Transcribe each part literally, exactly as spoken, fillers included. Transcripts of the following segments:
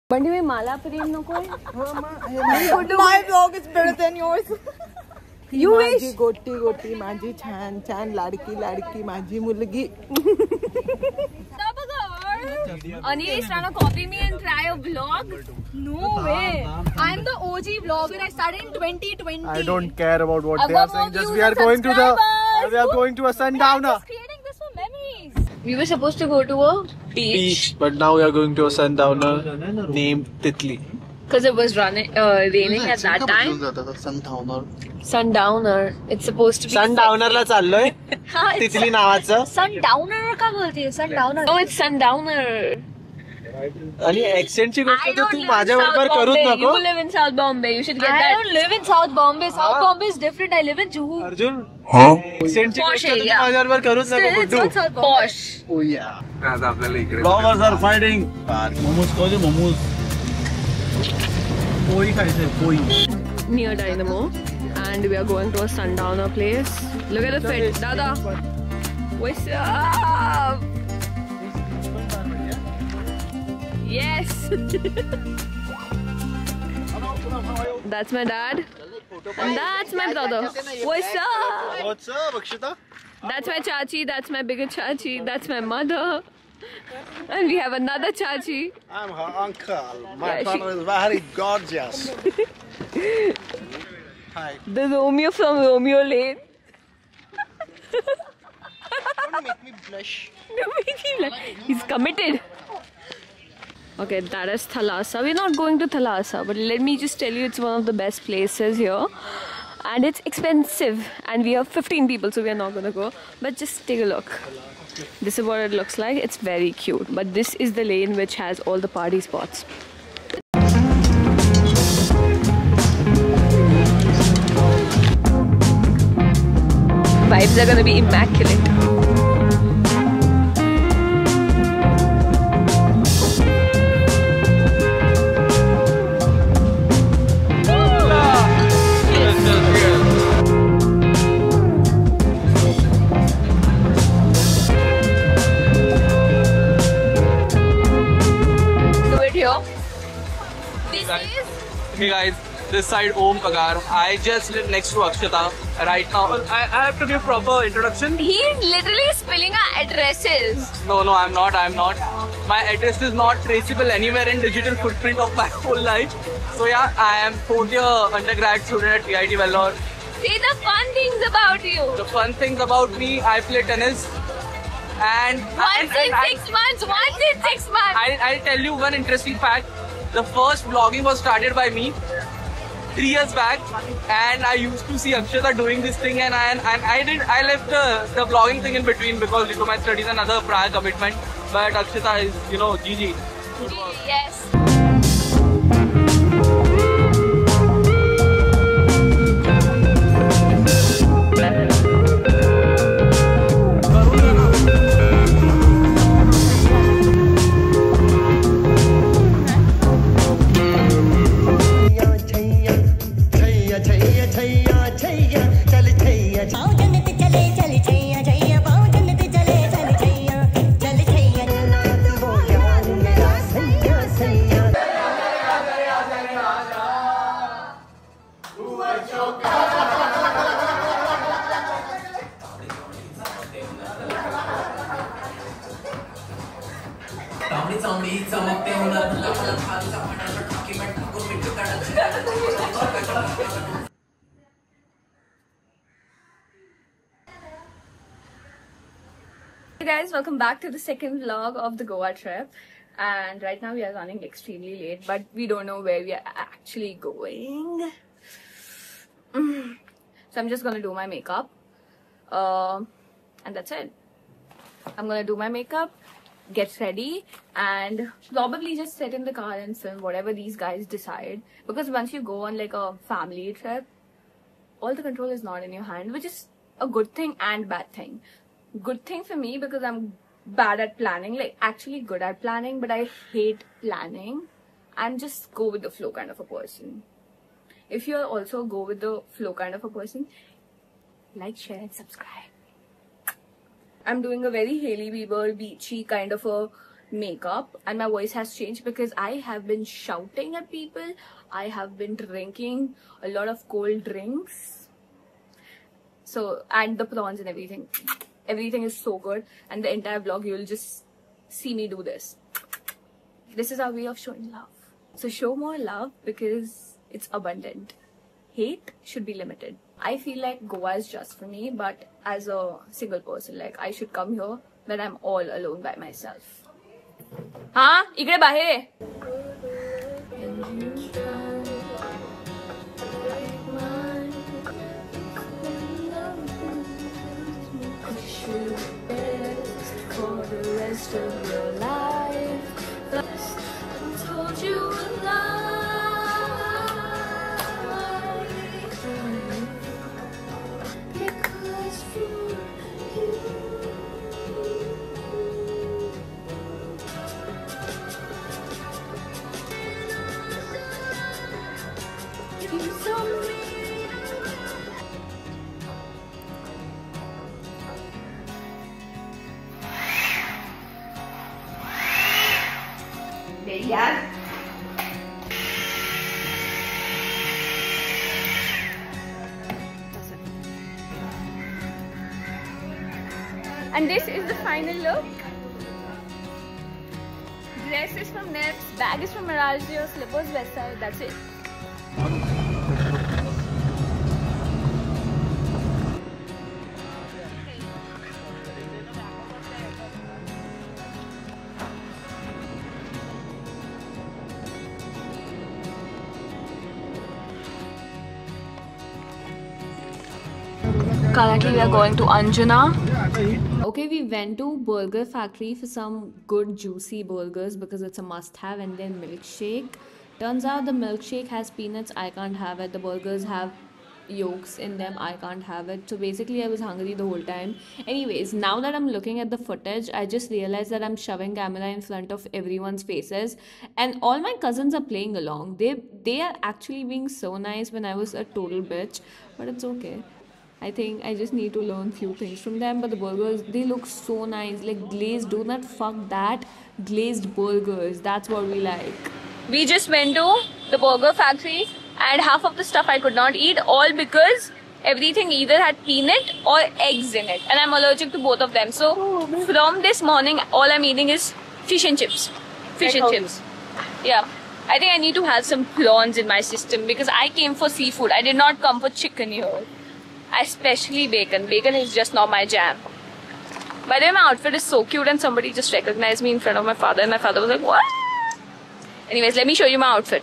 बंडी में माला प्रेम नको है. My vlog is better than yours. You wish. माझी गोटी गोटी माझी छान छान लाडकी लाडकी माझी मुलगी. Anish is trying to copy me and try a vlog. No way. I'm the O G vlogger. I started in twenty twenty. I don't care about what I've they are saying. Just we are going to the we are going to a sundowner. I'm just creating this for memories. We were supposed to go to a beach. Beach, but now we are going to a sundowner named Titli. Because it was running, uh, raining at that time. Sundowner. Sundowner. It's supposed to be. Sundowner ला चाललोय. तिथली नावाचं. Sundowner का बोलते? Sundowner. No, it's Sundowner. आणि accent ची गोष्ट तर तू माझ्या बरोबर करूच नको. You live in South Bombay. You should get that. I don't live in South Bombay. South Bombay is different. I live in Juhu. Arjun. हाँ. Accent ची गोष्ट तू माझ्या बरोबर करूच नको गुड्डू. Posh. Oh yeah. आता आपल्याला इकडे. Vloggers are fighting. मोमोज खाऊ दे मोमोज. पोई खायचंय पोई. Near Dynamo. And we are going to a sundowner place. Look at the fit, Dada. What's up? Yes. That's my dad. And that's my brother. What's up? What's up, Akshata? That's my chachi. That's my bigger chachi. That's my mother. And we have another chachi. I'm her uncle. My Yeah, father she... is very gorgeous. Hi. The Romeo from Romeo Lane. Don't make me blush. Don't make me blush. He's committed. Okay, that is Thalassa. We're not going to Thalassa, but let me just tell you, it's one of the best places here. And it's expensive. And we have fifteen people, so we are not going to go. But just take a look. This is what it looks like. It's very cute. But this is the lane which has all the party spots. Vibes are gonna be immaculate. Do it here. This is. Hey guys. This side Om Pagar. I just live next to Akshata right now. I, I have to give proper introduction. He's literally spilling our addresses. No, no, I'm not. I'm not. My address is not traceable anywhere in digital footprint of my whole life. So yeah, I am fourth year undergrad student at T I T Vellore. See the fun things about you. The fun things about me, I play tennis. And once and, in and, six and, months. Once in six months. I, I'll tell you one interesting fact. The first vlogging was started by me. Three years back, and I used to see Akshata doing this thing, and I and, and I did I left the the vlogging thing in between because due to my studies and other prior commitment. But Akshata is, you know, G G. G G, yes. Hey guys, welcome back to the second vlog of the Goa trip. And right now we are running extremely late, but we don't know where we are actually going. So I'm just gonna do my makeup. Uh, and that's it. I'm gonna do my makeup, get ready, and probably just sit in the car and film whatever these guys decide. Because once you go on like a family trip, all the control is not in your hand, which is a good thing and bad thing. Good thing for me because I'm bad at planning, like actually good at planning, but I hate planning. I'm just go with the flow kind of a person. If you're also go with the flow kind of a person, like, share and subscribe. I'm doing a very Hailey Bieber beachy kind of a makeup and my voice has changed because I have been shouting at people. I have been drinking a lot of cold drinks. So, and the prawns and everything. Everything is so good, and the entire vlog you will just see me do this. This is our way of showing love. So show more love because it's abundant. Hate should be limited. I feel like Goa is just for me, but as a single person, like I should come here when I'm all alone by myself. Huh? Ikde bahe. For the rest of your life, I told you a lie. Because for you, you told me. Yeah. And this is the final look. Dress is from Neps, bag is from Miragio, slippers Westside, that's it. Currently we are going to Anjuna. Okay, we went to Burger Factory for some good juicy burgers because it's a must-have, and then milkshake. Turns out the milkshake has peanuts, I can't have it. The burgers have yolks in them, I can't have it. So basically I was hungry the whole time. Anyways, now that I'm looking at the footage, I just realized that I'm shoving camera in front of everyone's faces, and all my cousins are playing along. They they are actually being so nice when I was a total bitch, but it's okay. I think I just need to learn few things from them. But the burgers, they look so nice, like glazed. Do not fuck that, glazed burgers. That's what we like. We just went to the Burger Factory, and half of the stuff I could not eat, all because everything either had peanut or eggs in it, and I'm allergic to both of them. So from this morning, all I'm eating is fish and chips. Fish and chips. Yeah. I think I need to have some prawns in my system because I came for seafood. I did not come for chicken here. Especially bacon. Bacon is just not my jam. By the way, my outfit is so cute, and somebody just recognized me in front of my father, and my father was like, what? Anyways, let me show you my outfit.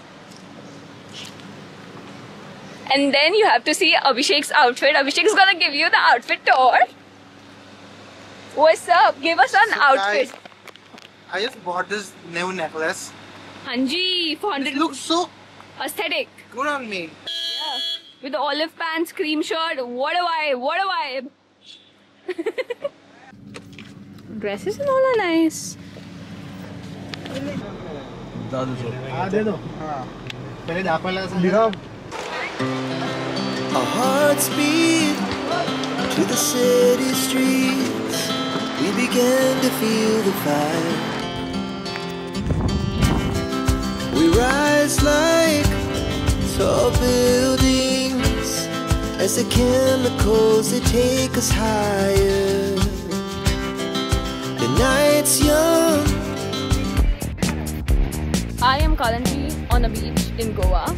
And then you have to see Abhishek's outfit. Abhishek's gonna give you the outfit tour. What's up? Give us an so outfit. Guys, I just bought this new necklace. Hanji, four hundred. It looks so aesthetic. Good on me. Yeah. With the olive pants, cream shirt. What a vibe. What a vibe. Dresses and all are nice. Our hearts beat to the city streets. We began to feel the fire. We rise like tall buildings as the chemicals they take us higher. The night's young. I am currently on a beach in Goa,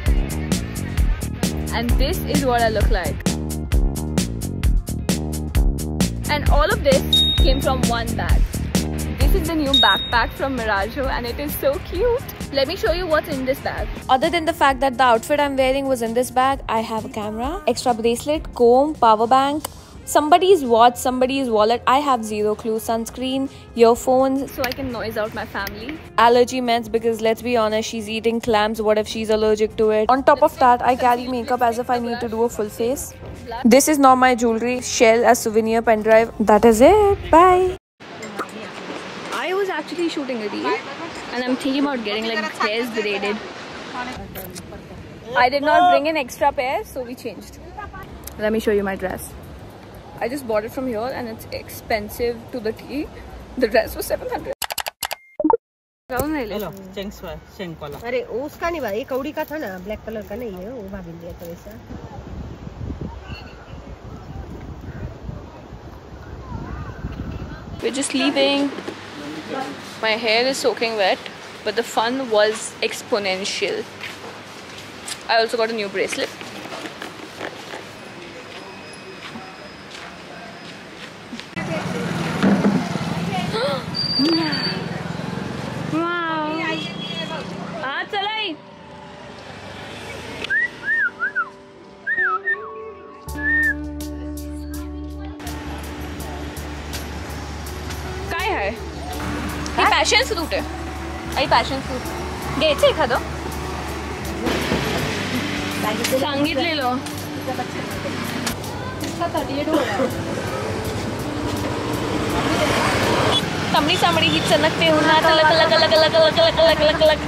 and this is what I look like. And all of this came from one bag. This is the new backpack from Miragio, and it is so cute. Let me show you what's in this bag. Other than the fact that the outfit I'm wearing was in this bag, I have a camera, extra bracelet, comb, power bank, somebody's watch, somebody's wallet. I have zero clue. Sunscreen, earphones, so I can noise out my family. Allergy meds, because let's be honest, she's eating clams. What if she's allergic to it? On top of that, I carry makeup as if I need to do a full face. This is not my jewelry. Shell as souvenir pen drive. That is it. Bye. I was actually shooting a reel, and I'm thinking about getting like hairs braided. I did not bring an extra pair, so we changed. Let me show you my dress. I just bought it from here, and it's expensive to the T. The dress was seven hundred. Hello चेंग्स शेंक वाला। अरे उसका नहीं भाई, कौड़ी का था ना, ब्लैक कलर का नहीं है वो, भाभी लिया था वैसा। We're just leaving. My hair is soaking wet, but the fun was exponential. I also got a new bracelet. Wow. Ah, chalai. काय है? हे पॅशन फ्रूट आहे. आई पॅशन फ्रूट घ्यायचं एखादं? सांगितलेलं. तांबडी चांबडी ही चणकते उन्हात लक लक लक लक लक लक लक लक लक.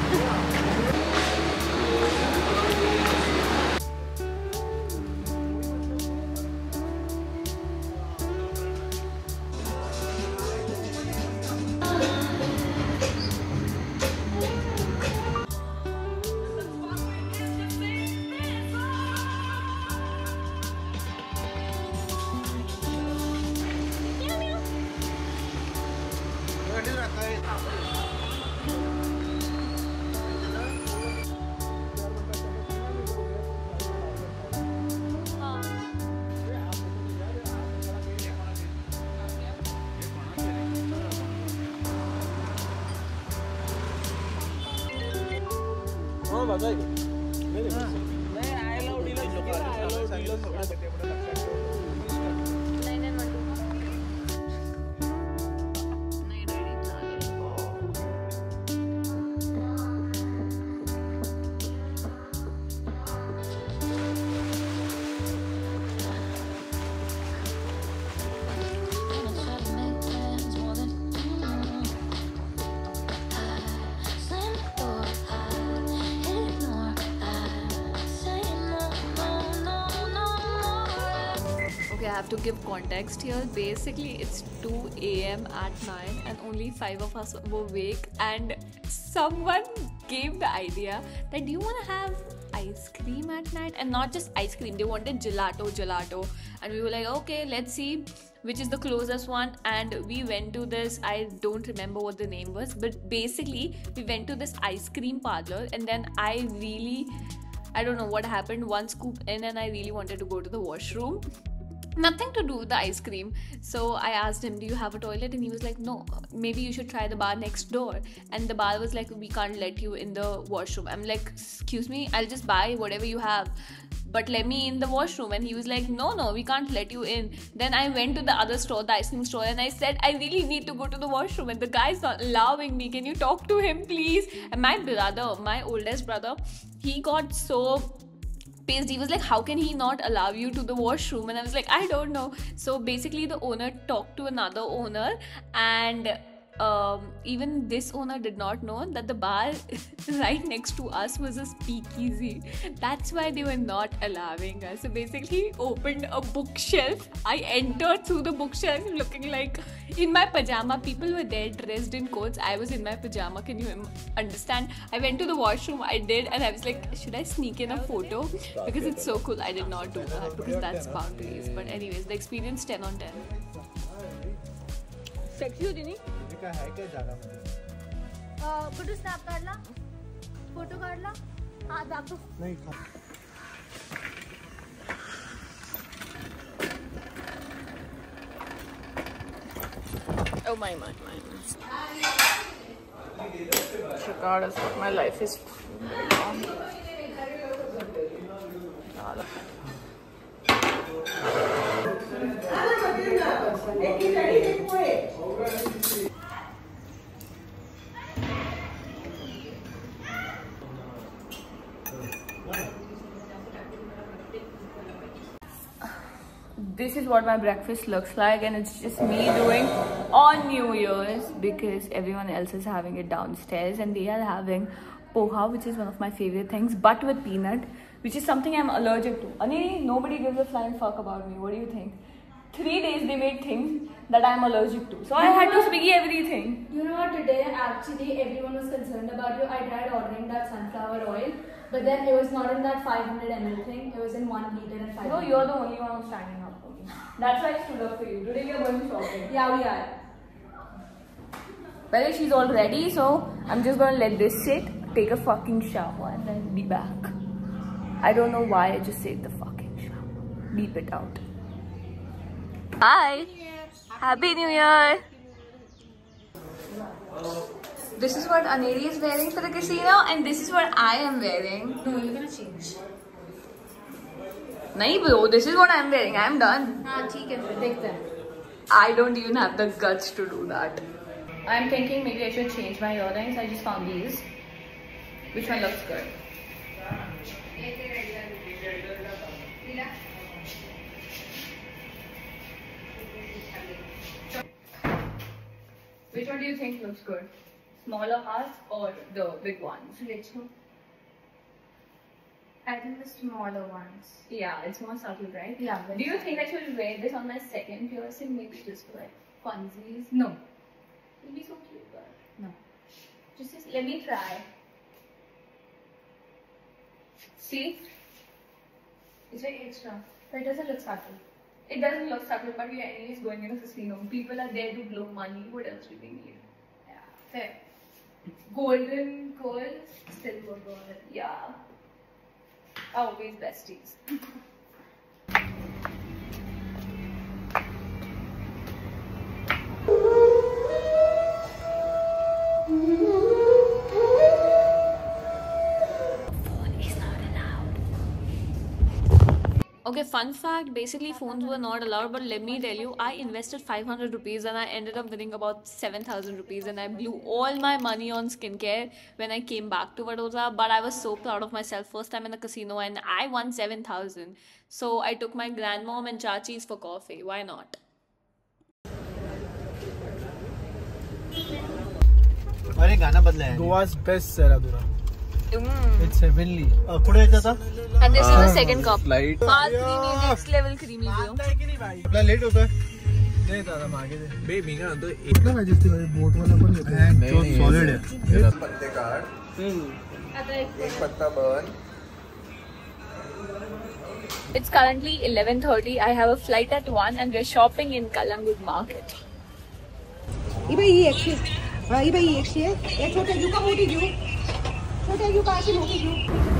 I have to give context here. Basically, it's two A M at night and only five of us were awake, and someone gave the idea that do you want to have ice cream at night? And not just ice cream, they wanted gelato gelato and we were like, okay, let's see which is the closest one. And we went to this, I don't remember what the name was, but basically we went to this ice cream parlor, and then I really I don't know what happened, one scoop in and I really wanted to go to the washroom. Nothing to do with the ice cream. So I asked him, do you have a toilet? And he was like, no, maybe you should try the bar next door. And the bar was like, we can't let you in the washroom. I'm like, excuse me, I'll just buy whatever you have, but let me in the washroom. And he was like, no no, we can't let you in. Then I went to the other store, the ice cream store, and I said, I really need to go to the washroom, and the guy's not allowing me. Can you talk to him please? And my brother, my oldest brother, he got so pissed. He was like, how can he not allow you to the washroom? And I was like, I don't know. So basically the owner talked to another owner, and um, even this owner did not know that the bar right next to us was a speakeasy. That's why they were not allowing us. So basically he opened a bookshelf. I entered through the bookshelf looking like in my pajama. People were there dressed in coats. I was in my pajama. Can you understand? I went to the washroom. I did, and I was like, should I sneak in a photo? Because it's so cool. I did not do that because that's boundaries. But anyways, the experience ten on ten. Sexy होती नहीं? का है क्या जगह में? Photo snap कर ला, photo कर ला, हाँ आपको नहीं खा. Oh my my my. Regardless what my life is. This is what my breakfast looks like, and it's just me doing on New Year's because everyone else is having it downstairs, and they are having poha, which is one of my favorite things, but with peanut, which is something I'm allergic to. Ani, nobody gives a flying fuck about me. What do you think? three days they made things that I am allergic to. So I had to Swiggy everything. You know what, today actually everyone was concerned about you. I tried ordering that sunflower oil, but then it was not in that five hundred milliliter thing. It was in one liter and five hundred. No, you're the only one who's standing up for me. That's why I stood up for you. Today we are going shopping. Yeah, we are. Well, she's all ready, so I'm just gonna let this sit, take a fucking shower, and then be back. I don't know why I just said the fucking shower. Beep it out. Hi! Happy New Year! This is what Aneri is wearing for the casino, and this is what I am wearing. No, you're gonna change. Nahi bro, this is what I'm wearing. I'm done. Ah, theek hai, fir dekhte hain. I don't even have the guts to do that. I'm thinking maybe I should change my earrings. I just found these. Which one looks good? Which one do you think looks good? Smaller hearts or the big ones? Which one? I think the smaller ones. Yeah, it's more subtle, right? Yeah. Do you think I should wear this on my second piercing? Maybe just for like funsies? No. It'll be so cute, but No. just, just let me try. See? It's very extra. But it doesn't look subtle. It doesn't look subtle, but we are anyways going in a casino. People are there to blow money. What else do we need? Yeah. Fair. Golden gold, silver gold. Yeah. Always besties. Okay, fun fact, basically phones were not allowed, but let me tell you, I invested five hundred rupees and I ended up winning about seven thousand rupees, and I blew all my money on skincare when I came back to Vadodara. But I was so proud of myself, first time in a casino, and I won seven thousand. So I took my grandmom and chachis for coffee. Why not? अरे गाना बदला है. Goa's best Seradura. Mm. It's heavenly. पुढे येता था. And this is the second cup. Light. Fast creamy, next level creamy bro. अपना late होता है. नहीं दादा मांगे दे. बे मीना तो इतना मैजिक थी भाई बोट वाला पर लेते हैं. जो सॉलिड है. ये पत्ते काट. हम्म. एक पत्ता burn. It's currently eleven thirty. I have a flight at one and we're shopping in Kalangut market. ये भाई ये एक्सी. हाँ ये भाई ये एक्सी है. ये छोटे जू का मोटी जू. छोटे जू का आशी मोटी जू.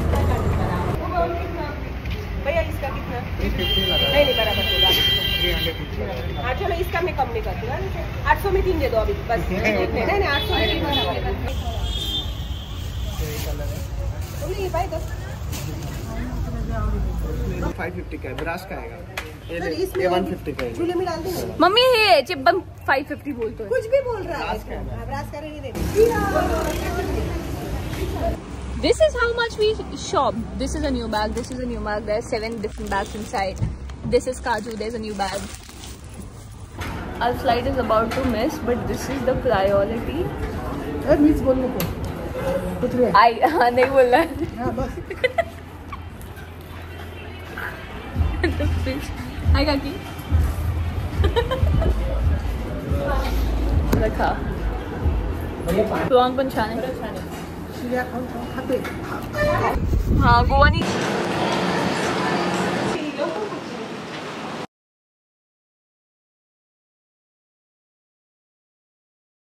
भैया इसका कितना? नहीं नहीं बराबर होगा. हाँ चलो इसका मैं कम नहीं करती हूँ. आठ सौ में तीन दे दो अभी बस. नहीं नहीं आठ सौ में तीन. तुमने ये भाई दस. फाइव फिफ्टी का है. ब्रास का आएगा. ये वन फिफ्टी का है. झूले में डाल दूँगा. मम्मी ये चिब्बम five fifty बोलते हैं. कुछ भी बोल रहा है. ब्रास का नहीं दे. This is how much we shop. This is a new bag. This is a new bag. There are seven different bags inside. This is Kaju. There's a new bag. Our flight is about to miss, but this is the priority. अरे मीच बोलने को. कुछ नहीं. I हाँ नहीं बोल रहा. हाँ बस. The fish. Hi Kaki. रखा. प्रॉन पंचाने. हाँ गोवा नहीं.